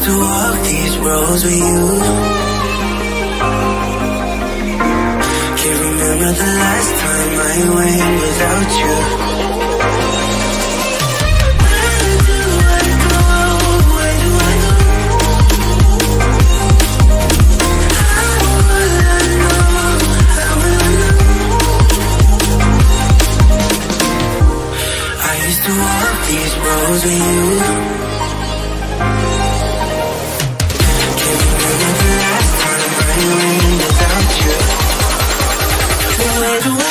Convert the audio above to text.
to walk these roads with you. Can't remember the last time I went without you. To walk these roads with you. Can't remember the last time I went without you. Where do I